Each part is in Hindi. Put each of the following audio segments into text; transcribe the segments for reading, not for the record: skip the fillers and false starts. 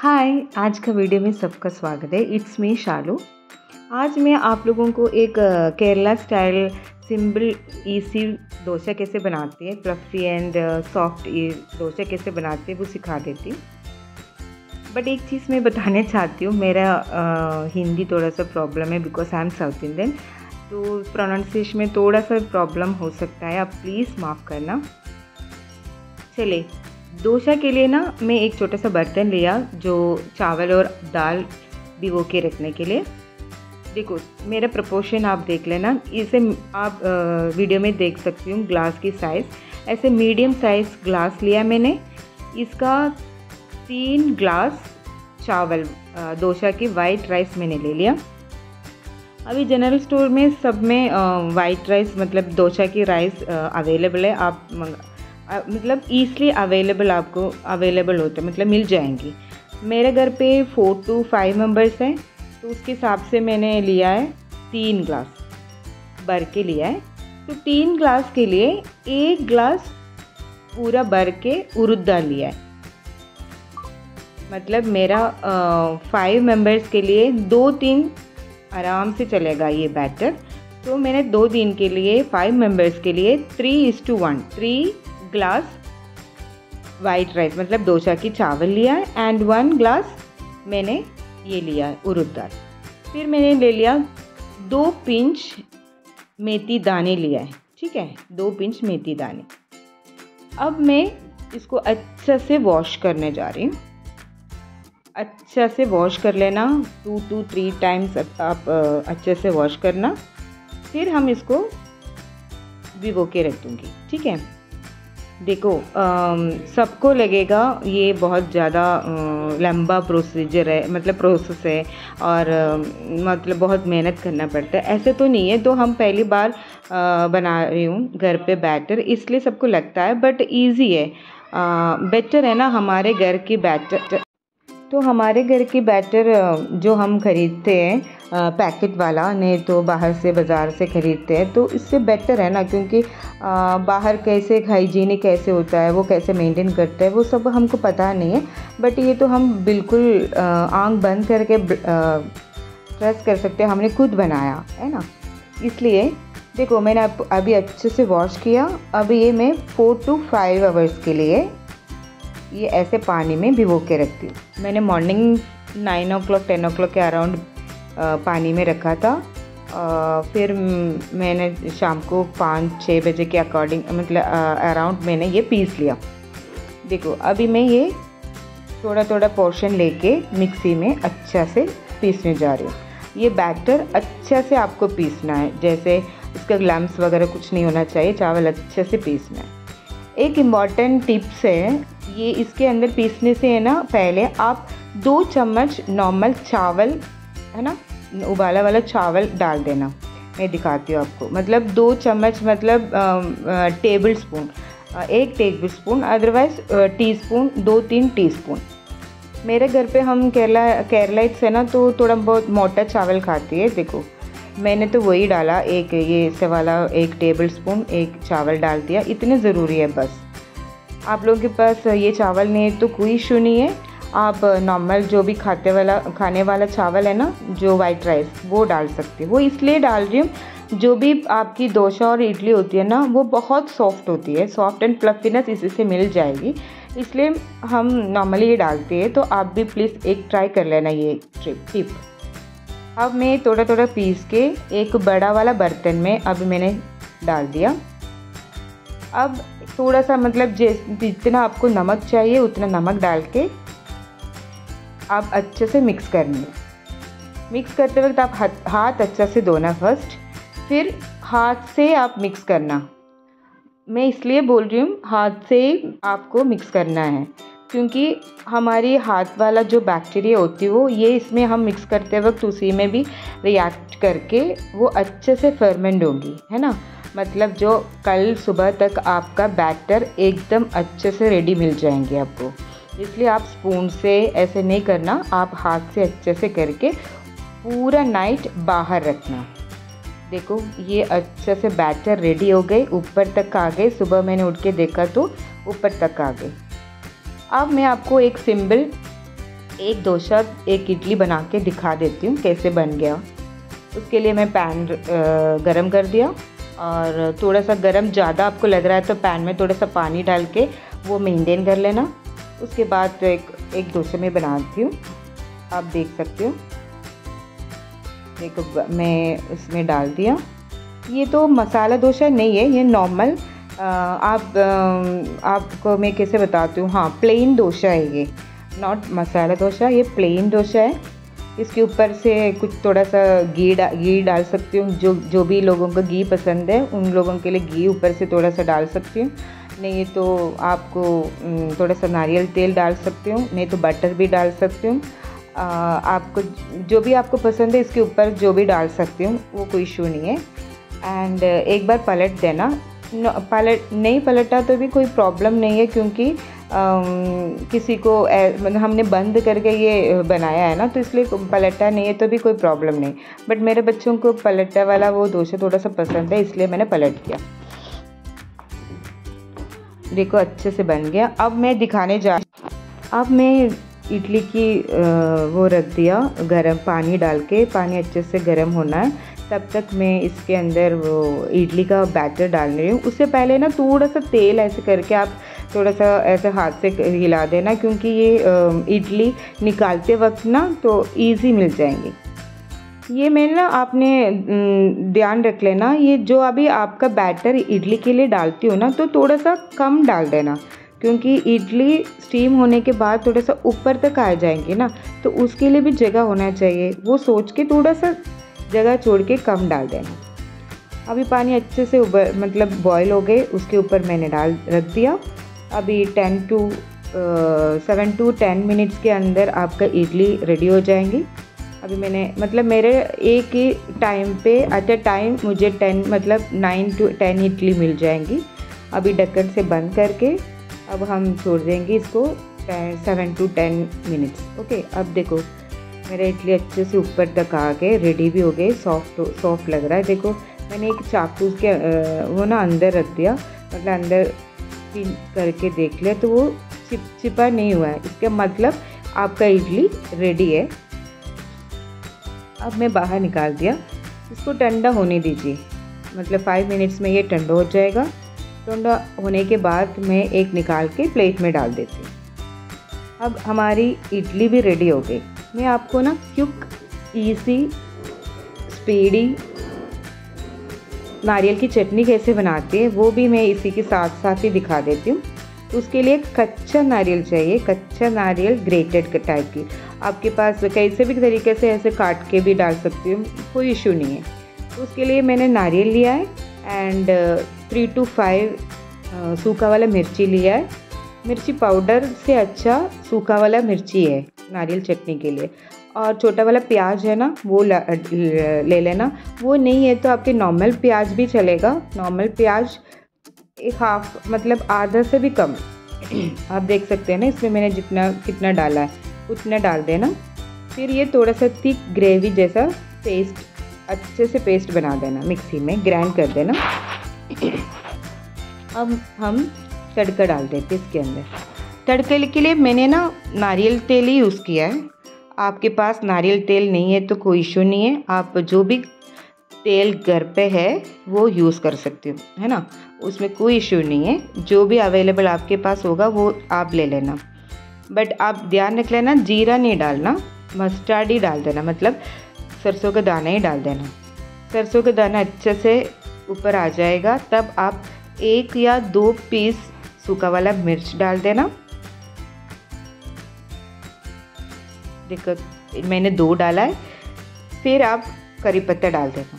हाय, आज का वीडियो में सबका स्वागत है। It's me Shalu. आज मैं आप लोगों को एक Kerala style simple easy dosa कैसे बनाते हैं, फ्लफी एंड सॉफ्ट डोसा कैसे बनाते हैं वो सिखा देती हूँ। बट एक चीज़ मैं बताना चाहती हूँ, मेरा हिंदी थोड़ा सा प्रॉब्लम है because I am South Indian, तो प्रोनाउंसिएशन में थोड़ा सा प्रॉब्लम हो सकता है, आप प्लीज़ माफ़ करना। चलिए, डोसा के लिए ना मैं एक छोटा सा बर्तन लिया जो चावल और दाल भिगो के रखने के लिए। देखो मेरा प्रोपोर्शन आप देख लेना, इसे आप वीडियो में देख सकती हूँ। ग्लास की साइज़ ऐसे मीडियम साइज़ ग्लास लिया मैंने। इसका 3 ग्लास चावल डोसा की वाइट राइस मैंने ले लिया। अभी जनरल स्टोर में सब में वाइट राइस मतलब डोसा की राइस अवेलेबल है। आप मतलब ईज़िली आपको अवेलेबल होता है, मतलब मिल जाएंगी। मेरे घर पे 4 to 5 मेंबर्स हैं, तो उसके हिसाब से मैंने लिया है 3 ग्लास भर के लिया है। तो 3 ग्लास के लिए 1 ग्लास पूरा भर के उड़द दाल लिया है। मतलब मेरा 5 मेंबर्स के लिए 2-3 आराम से चलेगा ये बैटर। तो मैंने 2 दिन के लिए 5 मेंबर्स के लिए 3:1 3 ग्लास वाइट राइस मतलब डोसा की चावल लिया है एंड 1 ग्लास मैंने ये लिया है उड़द दाल। फिर मैंने ले लिया 2 पिंच मेथी दाने लिया है, ठीक है, 2 पिंच मेथी दाने। अब मैं इसको अच्छा से वॉश करने जा रही हूँ। अच्छा से वॉश कर लेना, 2 to 3 टाइम्स आप अच्छे से वॉश करना। फिर हम इसको भिगो के रख दूँगी, ठीक है। देखो सबको लगेगा ये बहुत ज़्यादा लंबा प्रोसीजर है, मतलब प्रोसेस है और मतलब बहुत मेहनत करना पड़ता है। ऐसे तो नहीं है, तो हम पहली बार बना रही हूँ घर पे बैटर, इसलिए सबको लगता है, बट इजी है। बेटर है ना हमारे घर की बैटर। तो हमारे घर की बैटर जो हम ख़रीदते हैं पैकेट वाला, नहीं तो बाहर से बाज़ार से ख़रीदते हैं, तो इससे बेटर है ना, क्योंकि बाहर कैसे हाइजीनिक कैसे होता है, वो कैसे मेंटेन करता है, वो सब हमको पता नहीं है। बट ये तो हम बिल्कुल आँख बंद करके ट्रस्ट कर सकते हैं, हमने खुद बनाया है ना। इसलिए देखो मैंने अभी अच्छे से वॉश किया। अभी ये मैं 4 to 5 आवर्स के लिए ये ऐसे पानी में भिगो के रखती हूँ। मैंने मॉर्निंग 9 o'clock 10 o'clock के अराउंड पानी में रखा था। फिर मैंने शाम को 5-6 बजे के अकॉर्डिंग मतलब अराउंड मैंने ये पीस लिया। देखो अभी मैं ये थोड़ा थोड़ा पोर्शन लेके मिक्सी में अच्छा से पीसने जा रही हूँ। ये बैटर अच्छा से आपको पीसना है, जैसे इसका लम्स वगैरह कुछ नहीं होना चाहिए, चावल अच्छे से पीसना है। एक इम्पॉर्टेंट टिप्स है ये, इसके अंदर पीसने से है ना, पहले आप 2 चम्मच नॉर्मल चावल है ना, उबाला वाला चावल डाल देना। मैं दिखाती हूँ आपको, मतलब 2 चम्मच मतलब tablespoon, 1 tablespoon, otherwise teaspoon 2-3 teaspoon. मेरे घर पे हम केरलाइट्स है ना, तो थोड़ा बहुत मोटा चावल खाती है। देखो मैंने तो वही डाला, एक ये से वाला 1 टेबल स्पून 1 चावल डाल दिया, इतने ज़रूरी है बस। आप लोगों के पास ये चावल नहीं है तो कोई इशू नहीं है, आप नॉर्मल जो भी खाने वाला चावल है ना, जो वाइट राइस, वो डाल सकते हो। वो इसलिए डाल रही हूँ, जो भी आपकी डोसा और इडली होती है ना, वो बहुत सॉफ्ट होती है, सॉफ्ट एंड फ्लफीनेस इसी से मिल जाएगी, इसलिए हम नॉर्मली ये डालते हैं। तो आप भी प्लीज़ एक ट्राई कर लेना ये टिप। अब मैं थोड़ा थोड़ा पीस के एक बड़ा वाला बर्तन में अब मैंने डाल दिया। अब थोड़ा सा मतलब जितना आपको नमक चाहिए उतना नमक डाल के आप अच्छे से मिक्स करनी। मिक्स करते वक्त आप हाथ अच्छा से धोना फर्स्ट, फिर हाथ से आप मिक्स करना। मैं इसलिए बोल रही हूँ हाथ से आपको मिक्स करना है, क्योंकि हमारी हाथ वाला जो बैक्टीरिया होती है वो ये इसमें हम मिक्स करते वक्त उसी में भी रिएक्ट करके वो अच्छे से फर्मेंट होगी, है ना। मतलब जो कल सुबह तक आपका बैटर एकदम अच्छे से रेडी मिल जाएंगे आपको। इसलिए आप स्पून से ऐसे नहीं करना, आप हाथ से अच्छे से करके पूरा नाइट बाहर रखना। देखो ये अच्छे से बैटर रेडी हो गए, ऊपर तक आ गए। सुबह मैंने उठ के देखा तो ऊपर तक आ गए। अब मैं आपको एक सिंपल एक डोसा एक इडली बना के दिखा देती हूँ कैसे बन गया। उसके लिए मैं पैन गरम कर दिया और थोड़ा सा गरम ज़्यादा आपको लग रहा है तो पैन में थोड़ा सा पानी डाल के वो मेंटेन कर लेना। उसके बाद एक डोसा में बनाती हूँ, आप देख सकते हो। देखो मैं इसमें डाल दिया। ये तो मसाला डोसा नहीं है, ये नॉर्मल आपको मैं कैसे बताती हूँ, हाँ प्लेन डोसा है ये, नॉट मसाला डोसा, ये प्लेन डोसा है। इसके ऊपर से कुछ थोड़ा सा घी डाल सकती हूँ, जो भी लोगों को घी पसंद है उन लोगों के लिए घी ऊपर से थोड़ा सा डाल सकती हूँ। नहीं तो आपको थोड़ा सा नारियल तेल डाल सकती हूँ, नहीं तो बटर भी डाल सकती हूँ। आपको जो भी आपको पसंद है इसके ऊपर जो भी डाल सकती हूँ, वो कोई इशू नहीं है। एंड एक बार पलट देना, नहीं पलटा तो भी कोई प्रॉब्लम नहीं है, क्योंकि किसी को मतलब हमने बंद करके ये बनाया है ना, तो इसलिए पलटा नहीं है तो भी कोई प्रॉब्लम नहीं। बट मेरे बच्चों को पलटा वाला वो डोसा थोड़ा सा पसंद है, इसलिए मैंने पलट दिया। देखो अच्छे से बन गया। अब मैं दिखाने अब मैं इडली की वो रख दिया गरम पानी डाल के, पानी अच्छे से गरम होना है, तब तक मैं इसके अंदर वो इडली का बैटर डाल रही हूँ। उससे पहले ना थोड़ा सा तेल ऐसे करके आप थोड़ा सा ऐसे हाथ से हिला देना, क्योंकि ये इडली निकालते वक्त ना तो इजी मिल जाएंगी। ये मैं ना आपने ध्यान रख लेना, ये जो अभी आपका बैटर इडली के लिए डालती हूँ ना, तो थोड़ा सा कम डाल देना, क्योंकि इडली स्टीम होने के बाद थोड़ा सा ऊपर तक आ जाएंगे ना, तो उसके लिए भी जगह होना चाहिए, वो सोच के थोड़ा सा जगह छोड़ के कम डाल देना। अभी पानी अच्छे से मतलब बॉईल हो गए, उसके ऊपर मैंने रख दिया। अभी 7 to 10 मिनट्स के अंदर आपका इडली रेडी हो जाएंगी। अभी मैंने मतलब मेरे एक ही टाइम पे एट अ टाइम मुझे 9 to 10 इडली मिल जाएंगी। अभी ढक्कन से बंद करके अब हम छोड़ देंगे इसको 7 to 10 मिनट्स। ओके, अब देखो मेरा इडली अच्छे से ऊपर तक आ गए, रेडी भी हो गए, सॉफ्ट लग रहा है। देखो मैंने एक चाकू के वो ना अंदर रख दिया, मतलब अंदर करके देख लिया तो वो चिपचिपा नहीं हुआ है, इसका मतलब आपका इडली रेडी है। अब मैं बाहर निकाल दिया, इसको ठंडा होने दीजिए, मतलब 5 मिनट्स में ये ठंडा हो जाएगा। ठंडा होने के बाद मैं एक निकाल के प्लेट में डाल देती हूँ। अब हमारी इडली भी रेडी हो गई। मैं आपको ना क्विक, ईजी, स्पीडी नारियल की चटनी कैसे बनाती है वो भी मैं इसी के साथ साथ ही दिखा देती हूँ। उसके लिए कच्चा नारियल चाहिए, कच्चा नारियल ग्रेटेड टाइप की। आपके पास कैसे भी तरीके से ऐसे काट के भी डाल सकती हूँ, कोई इशू नहीं है। उसके लिए मैंने नारियल लिया है एंड 3 to 5 सूखा वाला मिर्ची लिया है। मिर्ची पाउडर से अच्छा सूखा वाला मिर्ची है नारियल चटनी के लिए। और छोटा वाला प्याज है ना, वो ले लेना। वो नहीं है तो आपके नॉर्मल प्याज भी चलेगा। नॉर्मल प्याज एक हाफ, मतलब आधा से भी कम आप देख सकते हैं ना, इसमें मैंने कितना डाला है उतना डाल देना। फिर ये थोड़ा सा थिक ग्रेवी जैसा पेस्ट, अच्छे से पेस्ट बना देना, मिक्सी में ग्राइंड कर देना। अब हम तड़का डाल देते इसके अंदर। तड़के के लिए मैंने ना नारियल तेल ही यूज़ किया है। आपके पास नारियल तेल नहीं है तो कोई इशू नहीं है, आप जो भी तेल घर पे है वो यूज़ कर सकते हो, है ना, उसमें कोई इशू नहीं है। जो भी अवेलेबल आपके पास होगा वो आप ले लेना। बट आप ध्यान रख लेना, जीरा नहीं डालना, मस्टर्ड ही डाल देना, मतलब सरसों का दाना ही डाल देना। सरसों का दाना अच्छे से ऊपर आ जाएगा तब आप 1 या 2 पीस सूखा वाला मिर्च डाल देना। देखो मैंने 2 डाला है। फिर आप करी पत्ता डाल देना।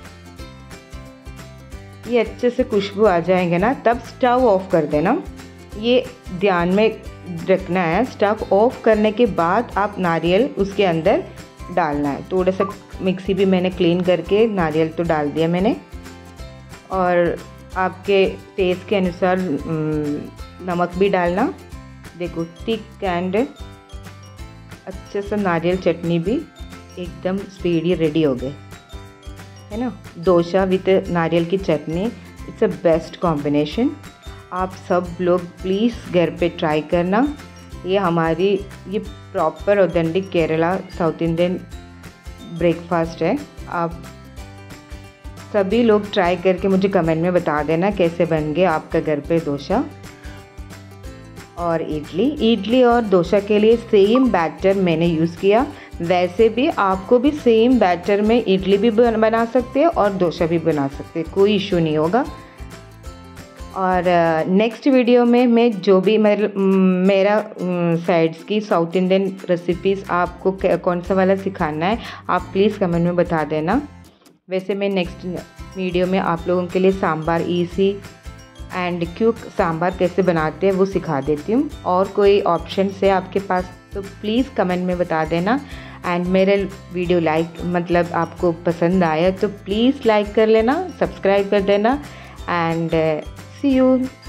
ये अच्छे से खुशबू आ जाएंगे ना, तब स्टव ऑफ कर देना। ये ध्यान में रखना है, स्टव ऑफ करने के बाद आप नारियल उसके अंदर डालना है। थोड़ा सा मिक्सी भी मैंने क्लीन करके नारियल तो डाल दिया मैंने, और आपके टेस्ट के अनुसार नमक भी डालना। देखो थिक एंड अच्छे से नारियल चटनी भी एकदम स्पीडी रेडी हो गए, है ना। डोसा विथ नारियल की चटनी, इट्स अ बेस्ट कॉम्बिनेशन। आप सब लोग प्लीज़ घर पे ट्राई करना। ये हमारी ये proper authentic Kerala South Indian breakfast है। आप सभी लोग ट्राई करके मुझे कमेंट में बता देना कैसे बन गए आपका घर पे डोसा और इडली और डोसा के लिए सेम बैटर मैंने यूज़ किया। वैसे भी आपको भी सेम बैटर में इडली भी बना सकते हैं और डोसा भी बना सकते हैं, कोई इशू नहीं होगा। और नेक्स्ट वीडियो में मैं जो भी मेरा साइड्स की साउथ इंडियन रेसिपीज़ आपको कौन सा वाला सिखाना है आप प्लीज़ कमेंट में बता देना। वैसे मैं नेक्स्ट वीडियो में आप लोगों के लिए sambar easy and quick sambar कैसे बनाते हैं वो सिखा देती हूँ। और कोई ऑप्शन है आपके पास तो प्लीज़ कमेंट में बता देना। एंड मेरा वीडियो मतलब आपको पसंद आया तो प्लीज़ लाइक कर लेना, सब्सक्राइब कर देना एंड सी यू।